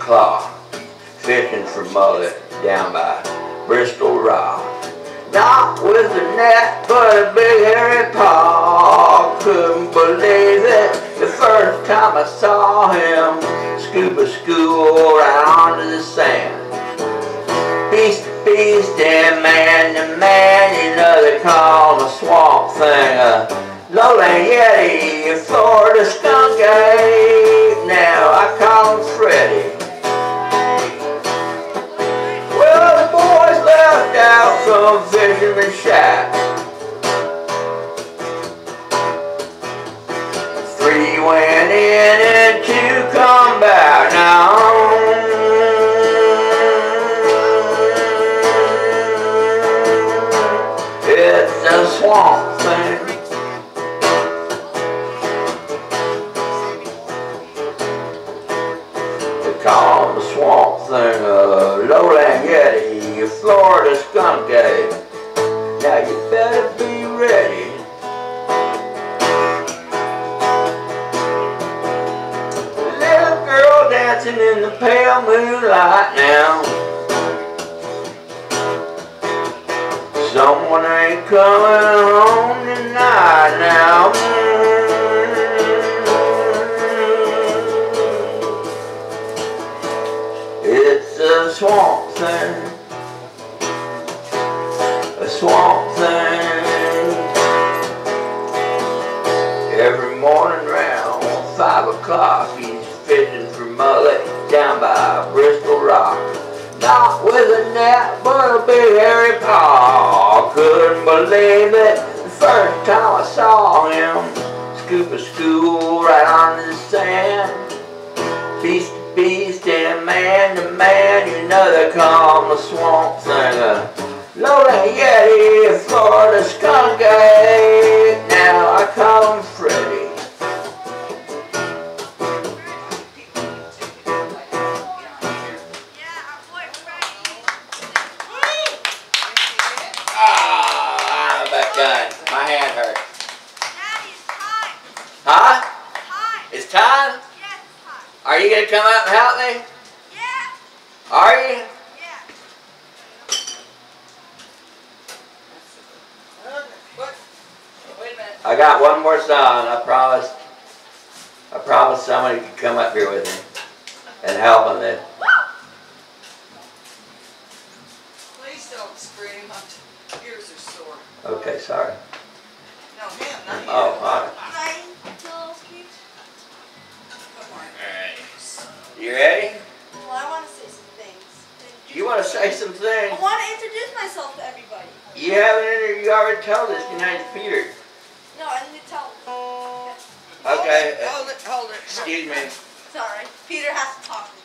o'clock, fishing for mullet down by Bristol Rock. Not with a net, but a big hairy paw. Couldn't believe it the first time I saw him. Scuba school right onto the sand. Beast to beast and man to man, you know they call him a swamp thing. Lowland Yeti, a Florida skunk ape. Now I call him Freddy. Well, the boys left out from Fisherman's Shack. 3 went in and 2 come back. Now it's a swamp thing. They call him the swamp thing, Lowland Yeti, a Florida skunk ape. Now you better be ready. Little girl dancing in the pale moonlight now. Someone ain't coming home tonight now. It's a swamp thing. A swamp thing. Every morning round 5 o'clock he's fishing for mullet down by Bristol Rock. Not with a net, but a big hairy paw. Couldn't believe it the first time I saw him. Scuba school right onto the sand. Beast to beast and man to man, you know they call him the swamp thing. Lowland Yeti, a Florida skunk ape. Now I call him Freddy. Done. My hand hurt. Daddy, it's time. Huh? Time. It's time? Yes, it's time. Are you gonna come out and help me? Yeah. Are you? Yeah. What? Wait a minute. I got one more song. I promise somebody could come up here with me and help on this. Please don't scream. My ears are sore. Okay, sorry. No, him, not you. Oh, all right. Come Come on. Alright. You ready? Well, I want to say some things. You want to say some I things? want to introduce myself to everybody. You haven't. You already told us. Your name's Peter. No, I need to tell them. Okay. Hold it. Excuse me. Sorry. Peter has to talk to me.